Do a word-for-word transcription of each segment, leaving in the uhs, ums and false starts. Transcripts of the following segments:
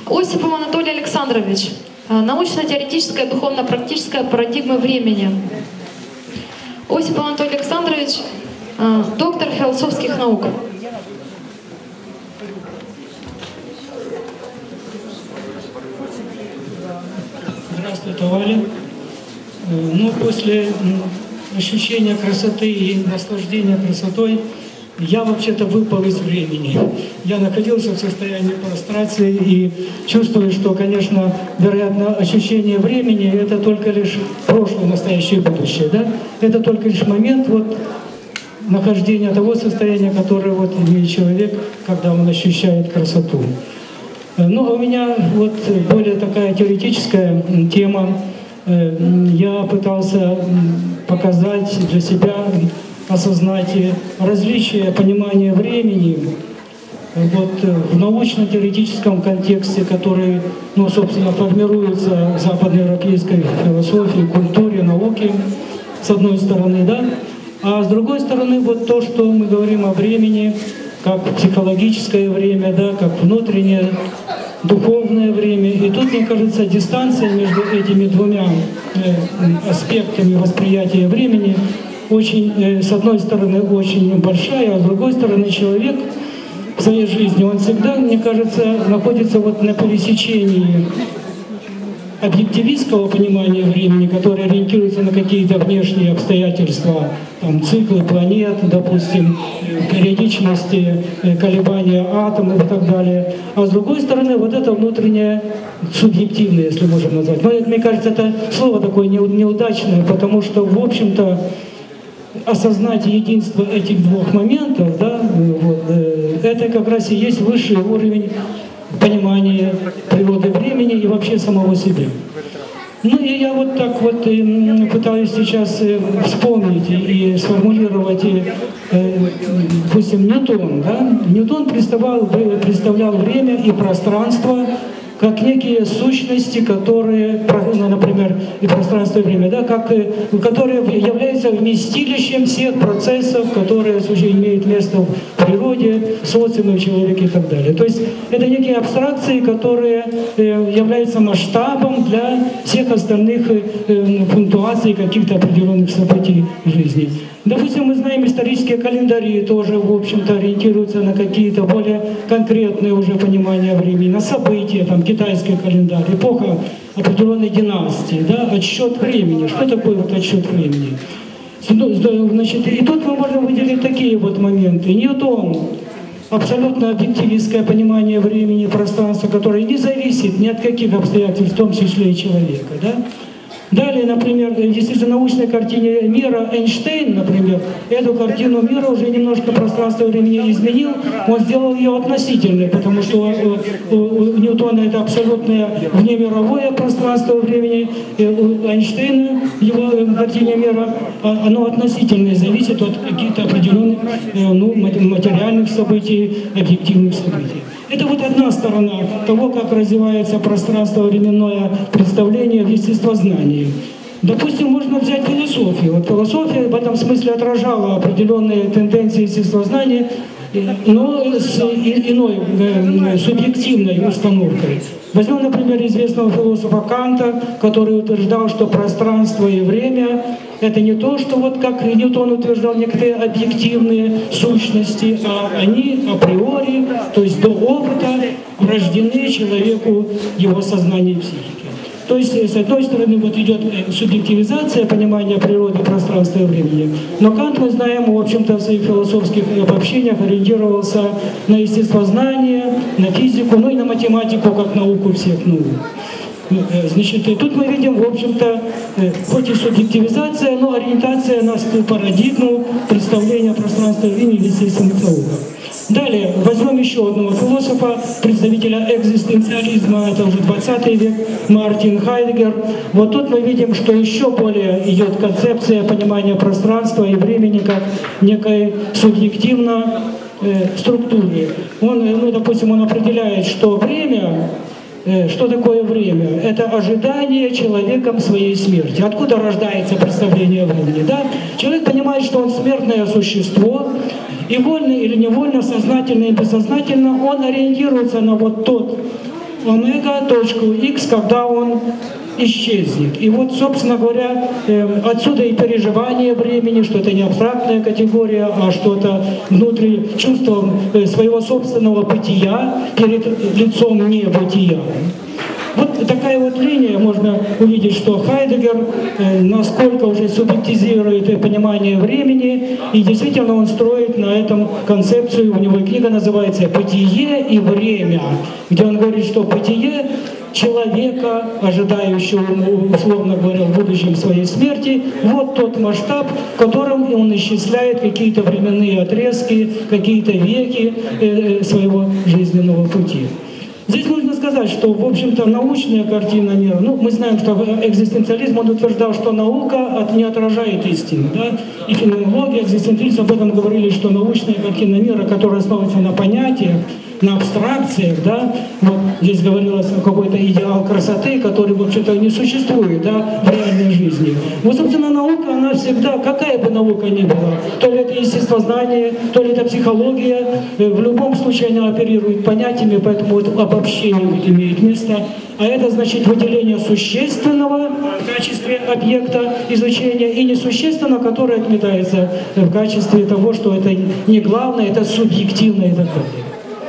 Осипов Анатолий Александрович. Научно-теоретическая, духовно-практическая парадигма времени. Осипов Анатолий Александрович, доктор философских наук. Здравствуйте, Валя. Ну, после ощущения красоты и наслаждения красотой я вообще-то выпал из времени. Я находился в состоянии прострации и чувствую, что, конечно, вероятно, ощущение времени — это только лишь прошлое, настоящее и будущее. Да? Это только лишь момент вот, нахождения того состояния, которое вот, имеет человек, когда он ощущает красоту. Ну, а у меня вот более такая теоретическая тема. Я пытался показать для себя, осознать различия понимания времени вот, в научно-теоретическом контексте, который, ну, собственно, формируется в западноевропейской философии, культуре, науке, с одной стороны, да, а с другой стороны, вот то, что мы говорим о времени, как психологическое время, да, как внутреннее, духовное время. И тут, мне кажется, дистанция между этими двумя э, аспектами восприятия времени очень, э, с одной стороны, очень большая, а с другой стороны, человек в своей жизни, он всегда, мне кажется, находится вот на пересечении объективистского понимания времени, которое ориентируется на какие-то внешние обстоятельства, там, циклы планет, допустим, периодичности, колебания атомов и так далее. А с другой стороны, вот это внутреннее субъективное, если можем назвать. Но, мне кажется, это слово такое неудачное, потому что, в общем-то, осознать единство этих двух моментов, да, вот, это как раз и есть высший уровень понимания природы времени и вообще самого себя. Ну и я вот так вот пытаюсь сейчас вспомнить и сформулировать, допустим, Ньютон. Да? Ньютон представлял, представлял время и пространство как некие сущности, которые, ну, например, и пространство и время, да, как, которые являются вместилищем всех процессов, которые имеют место в природе, в социуме, в человеке и так далее. То есть это некие абстракции, которые являются масштабом для всех остальных пунктуаций каких-то определенных событий в жизни. Допустим, мы знаем, исторические календари тоже, в общем-то, ориентируются на какие-то более конкретные уже понимания времени, на события, там, китайский календарь, эпоха определенной династии, да, отсчет времени. Что такое вот отсчет времени? Значит, и тут мы можем выделить такие вот моменты. Ньютон — абсолютно объективистское понимание времени и пространства, которое не зависит ни от каких обстоятельств, в том числе и человека, да? Далее, например, в действительно научной картине мира Эйнштейн, например, эту картину мира уже немножко пространство и времени изменил, он сделал ее относительной, потому что у, у Ньютона это абсолютное внемировое пространство и времени, и у Эйнштейна, его картине мира, оно относительное, зависит от каких-то определенных, ну, материальных событий, объективных событий. Это вот одна сторона того, как развивается пространство-временное представление в естествознании. Допустим, можно взять философию. Вот философия в этом смысле отражала определенные тенденции естествознания, но с иной субъективной установкой. Возьмем, например, известного философа Канта, который утверждал, что пространство и время — это не то, что вот как Ньютон утверждал, некоторые объективные сущности, а они априори, то есть до опыта, рождены человеку его сознания и психики. То есть, с одной стороны, вот идет субъективизация понимания природы, пространства и времени, но Кант, мы знаем, в общем-то, в своих философских обобщениях ориентировался на естествознание, на физику, ну и на математику, как науку всех наук. Значит, и тут мы видим, в общем-то, хоть и субъективизация, но ориентация на парадигму представления пространства и времени в естественных науках. Далее, возьмем еще одного философа, представителя экзистенциализма, это уже двадцатый век, Мартин Хайдеггер. Вот тут мы видим, что еще более идет концепция понимания пространства и времени как некой субъективной э, структуры. Он, ну, допустим, он определяет, что время, э, что такое время? Это ожидание человеком своей смерти. Откуда рождается представление о времени? Да? Человек понимает, что он смертное существо, и вольно или невольно, сознательно и бессознательно он ориентируется на вот тот омега, точку X, когда он исчезнет. И вот, собственно говоря, отсюда и переживание времени, что это не абстрактная категория, а что-то внутри чувства своего собственного бытия перед лицом небытия. Вот такая вот линия, можно увидеть, что Хайдеггер э, насколько уже субъектизирует понимание времени, и действительно он строит на этом концепцию, у него книга называется «Бытие и время», где он говорит, что бытие человека, ожидающего, условно говоря, в будущем своей смерти, вот тот масштаб, в котором он исчисляет какие-то временные отрезки, какие-то веки э, своего жизненного пути. Здесь нужно сказать, что, в общем-то, научная картина мира, ну, мы знаем, что экзистенциализм, он утверждал, что наука от, не отражает истины, да, и феноменология, экзистенциализм об этом говорили, что научная картина мира, которая основывается на понятиях, на абстракциях, да, вот здесь говорилось о какой-то идеал красоты, который, в общем-то, не существует, да, в реальной жизни. Вот, собственно, наука, она всегда, какая бы наука ни была, то ли это естествознание, то ли это психология, в любом случае она оперирует понятиями, поэтому вот обобщение имеет место. А это значит выделение существенного в качестве объекта изучения и несущественного, которое отметается в качестве того, что это не главное, это субъективное и так далее.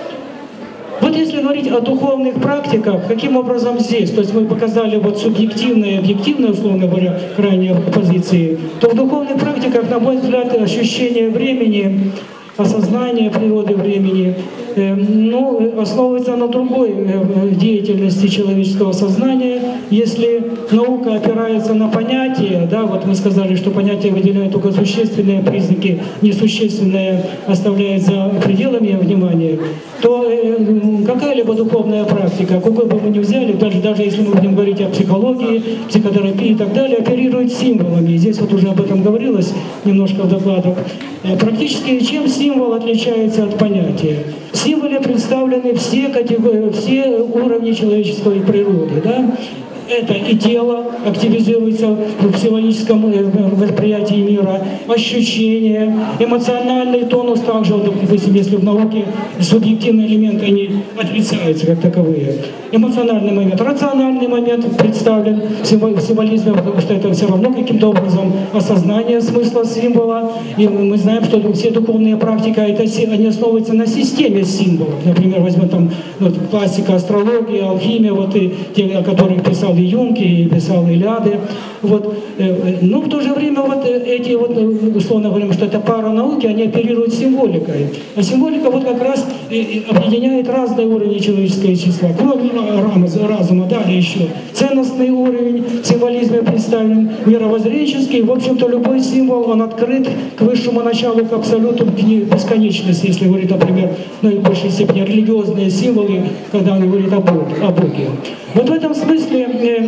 Вот если говорить о духовных практиках, каким образом здесь, то есть мы показали вот субъективное и объективное, условно говоря, крайние позиции, то в духовных практиках, на мой взгляд, ощущение времени, осознание природы времени, э, ну, основывается на другой э, деятельности человеческого сознания. Если наука опирается на понятия, да, вот мы сказали, что понятия выделяют только существенные признаки, несущественные оставляют за пределами внимания, то э, какая-либо духовная практика, какой бы мы ни взяли, даже, даже если мы будем говорить о психологии, психотерапии и так далее, оперирует символами. И здесь вот уже об этом говорилось немножко в докладах. Э, практически чем символ отличается от понятия? В символе представлены все, категории, все уровни человеческой природы. Да? Это и тело активизируется в психологическом восприятии мира, ощущения, эмоциональный тонус также, допустим, если в науке субъективные элементы, они отрицаются как таковые. Эмоциональный момент, рациональный момент представлен в символизме, потому что это все равно каким-то образом осознание смысла символа. И мы знаем, что все духовные практики, это, они основываются на системе символов. Например, возьмем там вот, классика, астрология, алхимия, вот и те, о которых писал и Юнг, и писал Илиады. Вот. Но в то же время вот эти, вот, условно говорим, что это пара науки, они оперируют символикой. А символика вот как раз объединяет разные уровни человеческого естества. Кроме разума, далее еще ценностный уровень в символизме представлен, мировоззренческий. В общем-то, любой символ, он открыт к высшему началу, к абсолюту, к бесконечности, если говорить, например, в наибольшей степени религиозные символы, когда он говорит о Боге. О Боге. Вот в этом смысле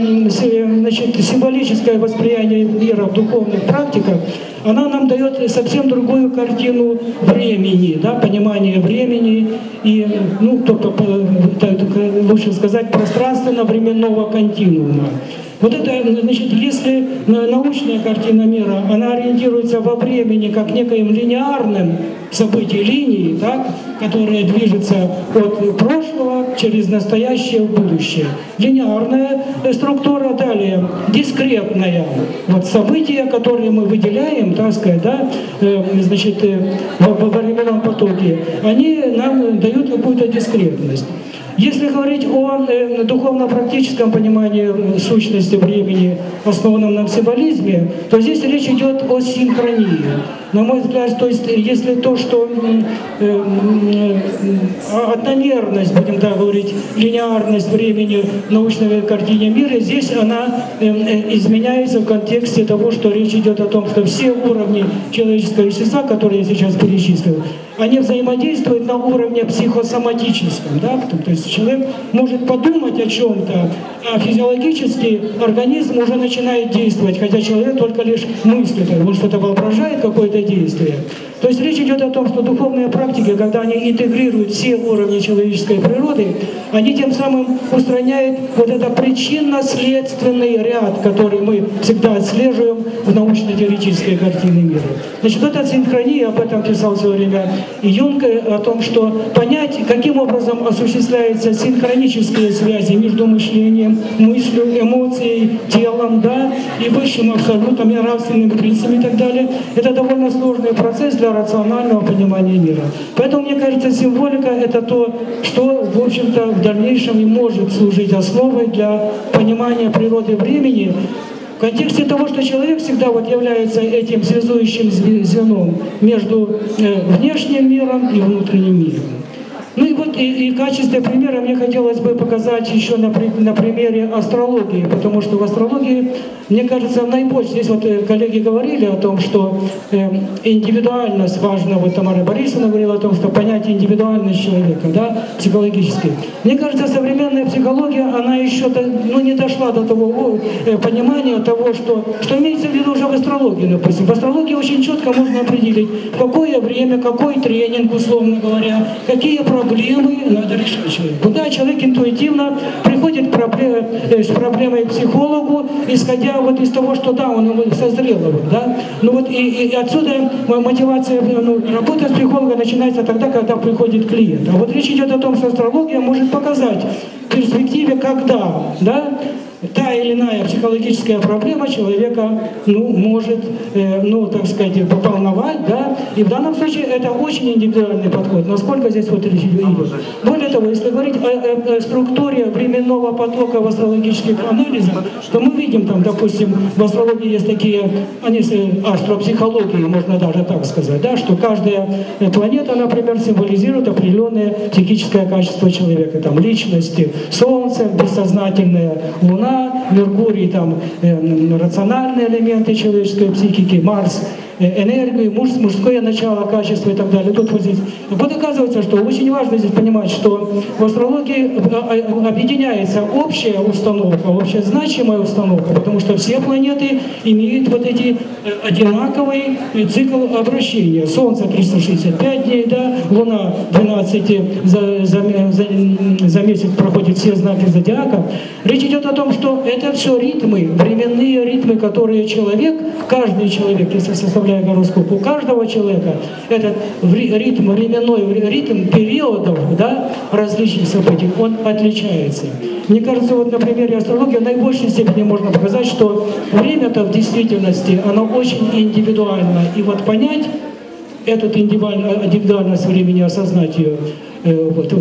значит, символическое восприятие мира в духовных практиках, она нам дает совсем другую картину времени, да, понимание времени и, ну, тобто, лучше сказать, пространственно-временного континуума. Вот это, значит, если научная картина мира, она ориентируется во времени как некоим линейным событием линии, так, которая движется от прошлого через настоящее в будущее. Линейная структура, далее дискретная. Вот события, которые мы выделяем, так сказать, да, э, значит, э, во временном потоке, они нам дают какую-то дискретность. Если говорить о э, духовно-практическом понимании сущности времени, основанном на символизме, то здесь речь идет о синхронии. На мой взгляд, то есть, если то, что э, э, одномерность, будем так говорить, линейность времени в научной картине мира, здесь она э, э, изменяется в контексте того, что речь идет о том, что все уровни человеческого естества, которые я сейчас перечислил, они взаимодействуют на уровне психосоматическом, да? То есть человек может подумать о чем-то, а физиологически организм уже начинает действовать, хотя человек только лишь мыслит, он что-то воображает, какое-то это действие. То есть речь идет о том, что духовные практики, когда они интегрируют все уровни человеческой природы, они тем самым устраняют вот этот причинно-следственный ряд, который мы всегда отслеживаем в научно-теоретической картине мира. Значит, эта синхрония, об этом писал в свое время Юнг, о том, что понять, каким образом осуществляются синхронические связи между мышлением, мыслью, эмоцией, телом, да, и высшим абсолютом, и нравственным принципом и так далее, это довольно сложный процесс для рационального понимания мира. Поэтому, мне кажется, символика — это то, что, в общем-то, в дальнейшем и может служить основой для понимания природы времени, в контексте того, что человек всегда вот является этим связующим звеном между внешним миром и внутренним миром. Ну и вот и, и в качестве примера мне хотелось бы показать еще на, на примере астрологии, потому что в астрологии, мне кажется, наибольше, здесь вот коллеги говорили о том, что э, индивидуальность важна, вот Тамара Борисовна говорила о том, что понятие индивидуальность человека, да, психологически. Мне кажется, современная психология, она еще до, ну, не дошла до того э, понимания того, что, что имеется в виду уже в астрологии, допустим. В астрологии очень четко можно определить, в какое время, какой тренинг, условно говоря, какие проблемы Проблемы надо решать человеку. Да, человек интуитивно приходит проблем, с проблемой к психологу, исходя вот из того, что да, он его созрел, вот, да. Ну вот и, и отсюда мотивация, ну, работа с психологом начинается тогда, когда приходит клиент. А вот речь идет о том, что астрология может показать в перспективе, когда, да, та или иная психологическая проблема человека, ну, может, э, ну, так сказать, волновать, да, и в данном случае это очень индивидуальный подход, насколько здесь вот речь идет. Более того, если говорить о, о, о структуре временного потока в астрологических анализах, то мы видим там, допустим, в астрологии есть такие, они, астропсихологии, можно даже так сказать, да, что каждая планета, например, символизирует определенное психическое качество человека, там, личности, Солнце, бессознательное, Луна, Меркурий, там, э, рациональные элементы человеческой психики, Марс, э, энергию, муж, мужское начало, качество и так далее. Тут вот здесь. Вот оказывается, что очень важно здесь понимать, что в астрологии объединяется общая установка, общая значимая установка, потому что все планеты имеют вот эти одинаковый цикл обращения. Солнце триста шестьдесят пять дней, да, Луна двенадцать за, за, за, за месяц проходит все знаки зодиака. Речь идет о том, что это все ритмы, временные ритмы, которые человек, каждый человек, если составляя гороскоп, у каждого человека этот ритм, временной ритм периодов, да, различных событий, он отличается. Мне кажется, вот на примере астрологии в наибольшей степени можно показать, что время-то в действительности, оно очень индивидуально. И вот понять эту индивидуальность времени, осознать ее, вот,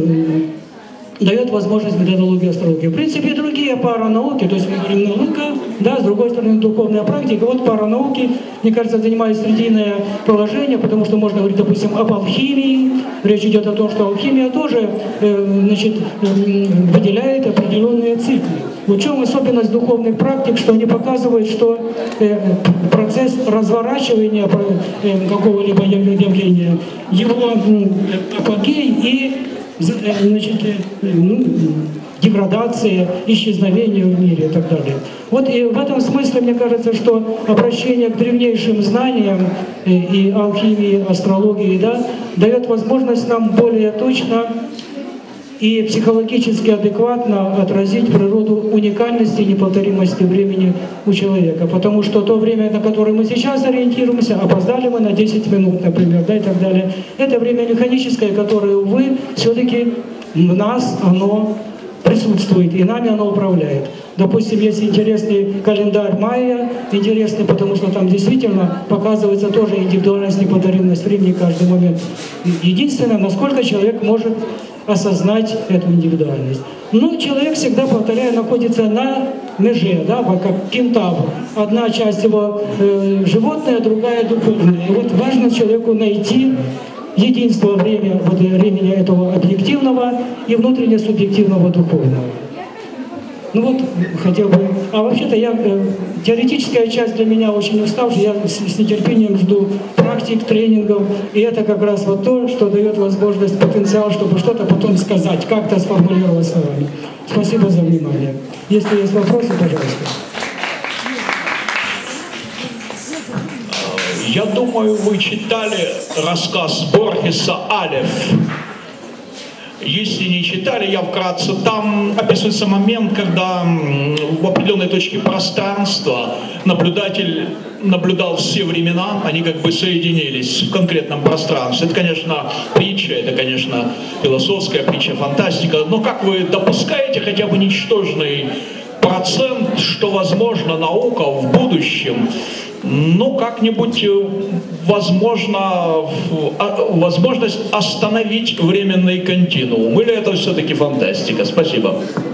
дает возможность методологии астрологии. В принципе, другие паранауки, то есть мы говорим наука, да, с другой стороны духовная практика. Вот паранауки, мне кажется, занимают срединное положение, потому что можно говорить, допустим, об алхимии. Речь идет о том, что алхимия тоже э, значит, э, выделяет определенные циклы. В чем особенность духовных практик, что они показывают, что э, процесс разворачивания э, какого-либо явления, его э, апогей и значит, ну, деградация, исчезновение в мире и так далее. Вот и в этом смысле, мне кажется, что обращение к древнейшим знаниям и, и алхимии, астрологии, да, дает возможность нам более точно и психологически адекватно отразить природу уникальности и неповторимости времени у человека. Потому что то время, на которое мы сейчас ориентируемся, опоздали мы на десять минут, например, да, и так далее, это время механическое, которое, увы, все-таки в нас оно присутствует, и нами оно управляет. Допустим, есть интересный календарь майя, интересный, потому что там действительно показывается тоже индивидуальность, неповторимость времени каждый момент. Единственное, насколько человек может осознать эту индивидуальность. Но человек всегда, повторяю, находится на меже, да, как кентавр. Одна часть его э, животная, другая духовная. И вот важно человеку найти единство время, вот, времени этого объективного и внутренне субъективного духовного. Ну вот, хотел бы... А вообще-то я... Э, теоретическая часть для меня очень уставшая. Я с, с нетерпением жду практик, тренингов. И это как раз вот то, что дает возможность, потенциал, чтобы что-то потом сказать, как-то сформулировать словами. Спасибо за внимание. Если есть вопросы, пожалуйста. Я думаю, вы читали рассказ Борхеса «Алеф». Если не читали, я вкратце, там описывается момент, когда в определенной точке пространства наблюдатель наблюдал все времена, они как бы соединились в конкретном пространстве. Это, конечно, притча, это, конечно, философская притча, фантастика. Но как вы допускаете хотя бы ничтожный процент, что, возможно, наука в будущем, ну, как-нибудь, возможно, возможность остановить временный континуум? Или это все-таки фантастика? Спасибо.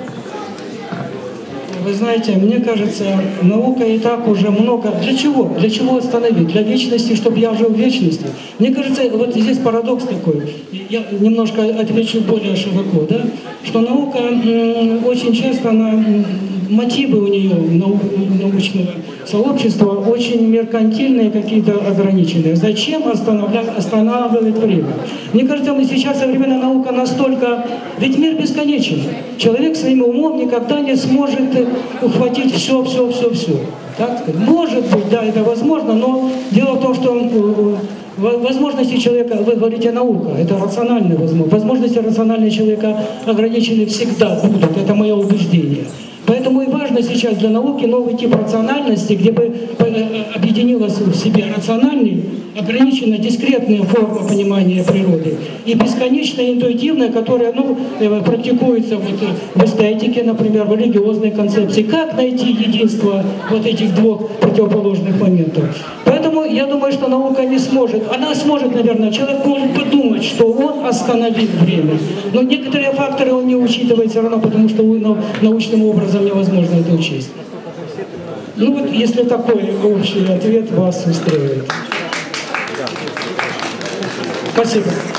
Вы знаете, мне кажется, наука и так уже много... Для чего? Для чего остановить? Для вечности, чтобы я жил в вечности? Мне кажется, вот здесь парадокс такой. Я немножко отвечу более широко, да? Что наука очень часто, она, мотивы у нее, нау, научного сообщества, очень меркантильные, какие-то ограниченные. Зачем останавливать, останавливать время? Мне кажется, мы сейчас современная наука настолько... Ведь мир бесконечен. Человек своим умом никогда не сможет ухватить все, все, все, все. Так сказать. Может быть, да, это возможно, но дело в том, что возможности человека, вы говорите наука, это рациональные возможности. Возможности рационального человека ограничены всегда будут, это мое убеждение. Поэтому и важно сейчас для науки новый тип рациональности, где бы объединилась в себе рациональный, ограниченно дискретная форма понимания природы и бесконечная интуитивная, которая ну, практикуется вот в эстетике, например, в религиозной концепции. Как найти единство вот этих двух противоположных моментов? Поэтому я думаю, что наука не сможет. Она сможет, наверное, человек может подумать, что он остановит время. Но некоторые факторы он не учитывает все равно, потому что научным образом невозможно это учесть. Ну вот, если такой общий ответ вас устраивает. Спасибо.